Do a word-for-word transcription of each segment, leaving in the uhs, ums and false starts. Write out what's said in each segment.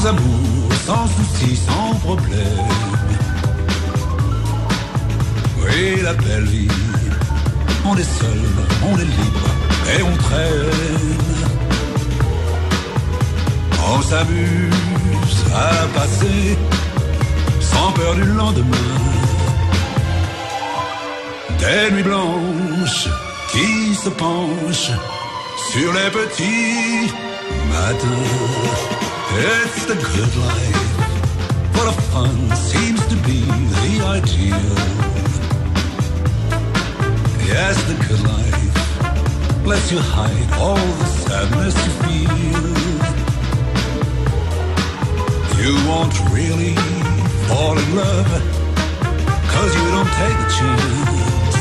amours, sans soucis, sans problème. Oui, la belle vie, on est seul, on est libre et on traîne. On s'amuse à passer sans peur du lendemain. Des nuits blanches qui se penchent sur les petits matins. It's the good life, full of fun, seems to be the ideal. Yes, the good life lets you hide all the sadness you feel. You won't really fall in love, cause you don't take a chance.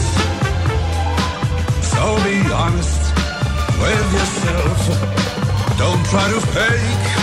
So be honest with yourself, don't try to fake